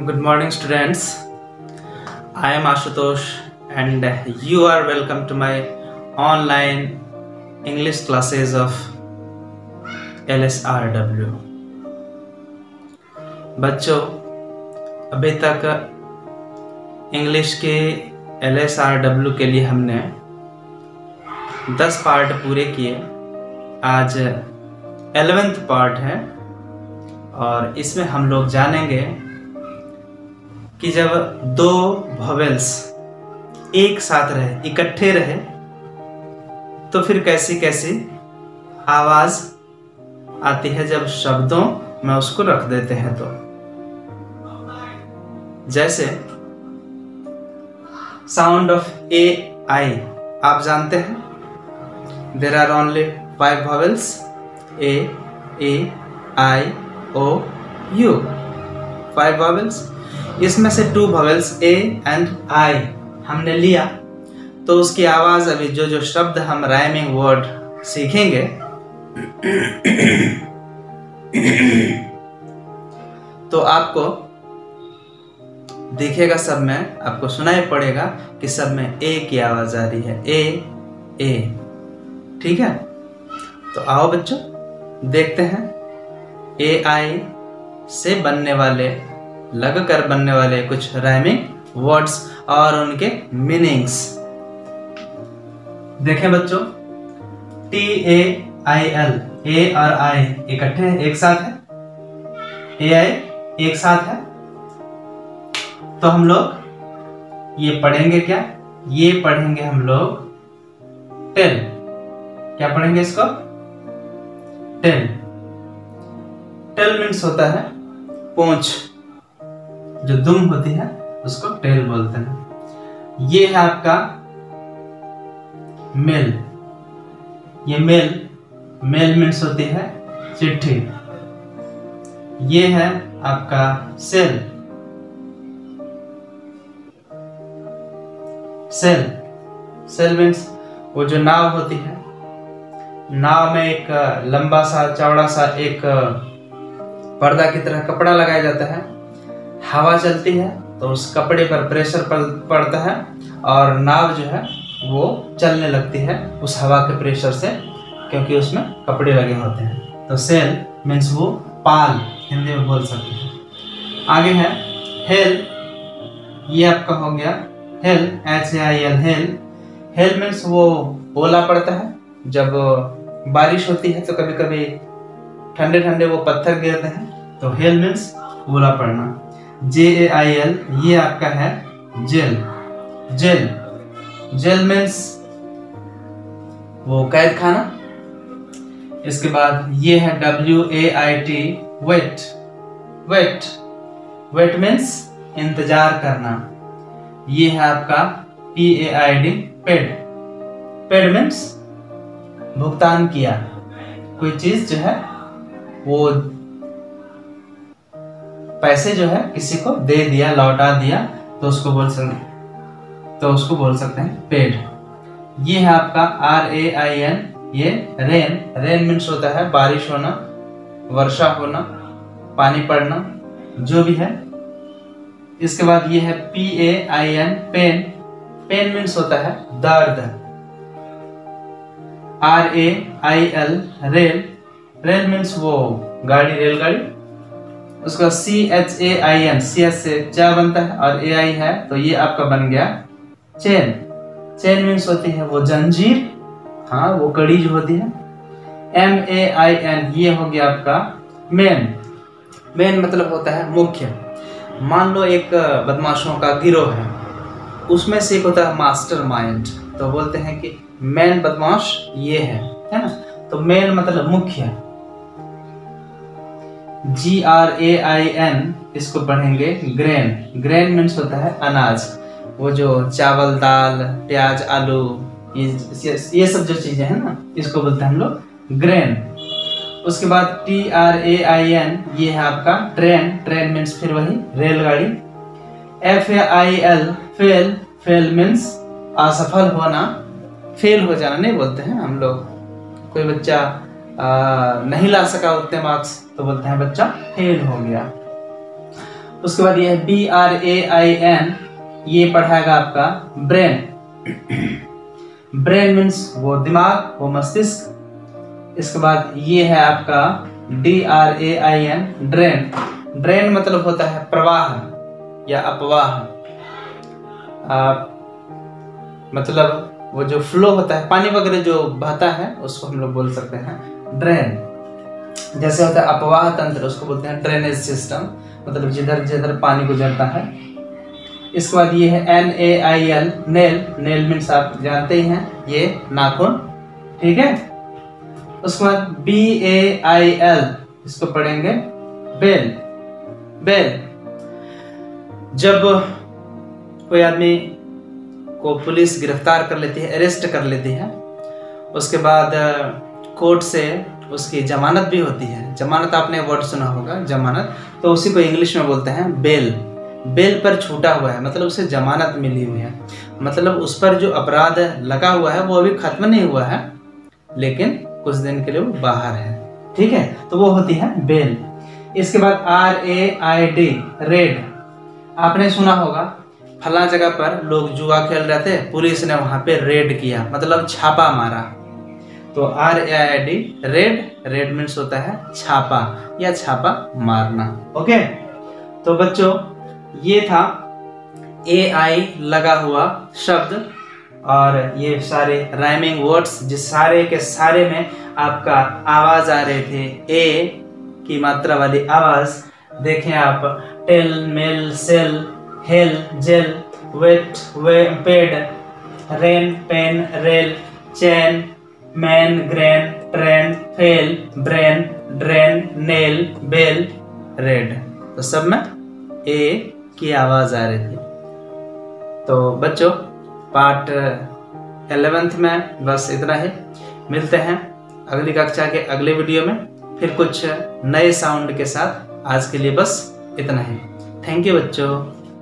Good morning, students. I am Ashutosh, and you are welcome to my online English classes of LSRW. बच्चों, अभी तक English के LSRW के लिए हमने 10 पार्ट पूरे किए। आज 11th पार्ट है और इसमें हम लोग जानेंगे कि जब दो वोवेल्स एक साथ रहे, इकट्ठे रहे, तो फिर कैसी कैसी आवाज आती है जब शब्दों में उसको रख देते हैं। तो जैसे साउंड ऑफ ए आई आप जानते हैं, there are only 5 vowels, A I O U, 5 vowels. इसमें से 2 वोवेल्स ए एंड आई हमने लिया, तो उसकी आवाज अभी जो शब्द हम राइमिंग वर्ड सीखेंगे तो आपको दिखेगा, सब में आपको सुनाई पड़ेगा कि सब में ए की आवाज आ रही है, ए। ठीक है, तो आओ बच्चों देखते हैं ए आई से बनने वाले, लगकर बनने वाले कुछ राइमिंग वर्ड्स और उनके मीनिंग्स। देखें बच्चों, TAIL, ए और आई इकट्ठे हैं, एक साथ है, AI एक साथ है। तो हम लोग ये पढ़ेंगे क्या? ये पढ़ेंगे हम लोग टेल। क्या पढ़ेंगे इसको? टेल। टेल मीन्स होता है पूंछ, जो दुम होती है उसको टेल बोलते हैं। ये है आपका मेल। ये मेल मीन्स होती है चिट्ठी। ये है आपका सेल। सेल मीन्स वो जो नाव होती है, नाव में एक लंबा सा चौड़ा सा एक पर्दा की तरह कपड़ा लगाया जाता है, हवा चलती है तो उस कपड़े पर प्रेशर पड़ता है और नाव जो है वो चलने लगती है उस हवा के प्रेशर से, क्योंकि उसमें कपड़े लगे होते हैं। तो सेल मीन्स वो पाल, हिंदी में बोल सकते हैं। आगे है हेल। ये आपका हो गया हेल, HAIL, हेल मीन्स वो ओला पड़ता है। जब बारिश होती है तो कभी कभी ठंडे ठंडे वो पत्थर गिरते हैं, तो हेल मीन्स ओला पड़ना। JAIL, ये आपका है जेल मीन्स वो कैद खाना। इसके बाद ये है WAIT, वेट मीन्स इंतजार करना। ये है आपका PAID, पेड मीन्स भुगतान किया, कोई चीज जो है वो पैसे जो है किसी को दे दिया, लौटा दिया, तो उसको बोल सकते हैं पेड। ये है आपका RAIN, ये रेन मीन्स होता है बारिश होना, वर्षा होना, पानी पड़ना, जो भी है। इसके बाद ये है PAIN, पेन मीन्स होता है दर्द। RAIL, रेल मीन्स वो गाड़ी, रेलगाड़ी। उसका CHAIN, CH से चा बनता है और AI है, तो ये आपका बन गया चेन मीन्स होती है वो जंजीर, हाँ वो कड़ी जो होती है। MAIN, ये हो गया आपका मेन मतलब होता है मुख्य। मान लो एक बदमाशों का गिरोह है, उसमें से एक होता है मास्टरमाइंड, तो बोलते हैं कि मेन बदमाश ये है ना। तो मेन मतलब मुख्य। GRAIN, इसको पढ़ेंगे ग्रेन मीन्स होता है अनाज, वो जो चावल, दाल, प्याज, आलू, ये सब जो चीजें हैं ना, इसको बोलते हैं हम लोग ग्रेन। उसके बाद TRAIN, ये है आपका ट्रेन मीन्स फिर वही रेलगाड़ी। FAIL, फेल मीन्स असफल होना, फेल हो जाना नहीं बोलते हैं हम लोग। कोई बच्चा नहीं ला सका उतने मार्क्स तो बोलते हैं बच्चा फेल हो गया। उसके बाद ये है BRAIN, ये पढ़ाएगा आपका ब्रेन। ब्रेन मीन्स वो दिमाग, वो मस्तिष्क। इसके बाद ये है आपका DRAIN, ड्रेन। ड्रेन मतलब होता है प्रवाह या अपवाह, मतलब वो जो फ्लो होता है, पानी वगैरह जो बहता है उसको हम लोग बोल सकते हैं ड्रेन। जैसे होता है अपवाह तंत्र, उसको बोलते हैं ड्रेनेज सिस्टम, मतलब जिधर जिधर पानी गुजरता है। इसके बाद ये है NAIL, नेल। नेल मीन्स आप जानते ही हैं, ये नाखून, ठीक है। उसके बाद BAIL, इसको पढ़ेंगे बेल। बेल, जब कोई आदमी को पुलिस गिरफ्तार कर लेती है, अरेस्ट कर लेती है, उसके बाद कोर्ट से उसकी जमानत भी होती है। जमानत आपने वर्ड सुना होगा, जमानत, तो उसी को इंग्लिश में बोलते हैं बेल। बेल पर छूटा हुआ है, मतलब उसे जमानत मिली हुई है, मतलब उस पर जो अपराध लगा हुआ है वो अभी खत्म नहीं हुआ है, लेकिन कुछ दिन के लिए वो बाहर है, ठीक है, तो वो होती है बेल। इसके बाद RAID, रेड। आपने सुना होगा फला जगह पर लोग जुआ खेल रहे थे, पुलिस ने वहां पे रेड किया, मतलब छापा मारा। तो RAID, रेड। रेड मीन्स होता है छापा या छापा मारना। ओके, तो बच्चों ये था AI लगा हुआ शब्द, और ये सारे राइमिंग वर्ड्स जिस सारे के सारे में आपका आवाज आ रहे थे, ए की मात्रा वाली आवाज। देखें आप, tail, mail, sail, hail, jail, wait, paid, rain, pain, rail, chain, main, grain, train, fail, brain, drain, nail, bail, raid. तो सब में ए की आवाज आ रही थी। तो बच्चों पार्ट 11th में बस इतना ही। मिलते हैं अगली कक्षा के अगले वीडियो में फिर कुछ नए साउंड के साथ। आज के लिए बस इतना ही। थैंक यू बच्चों।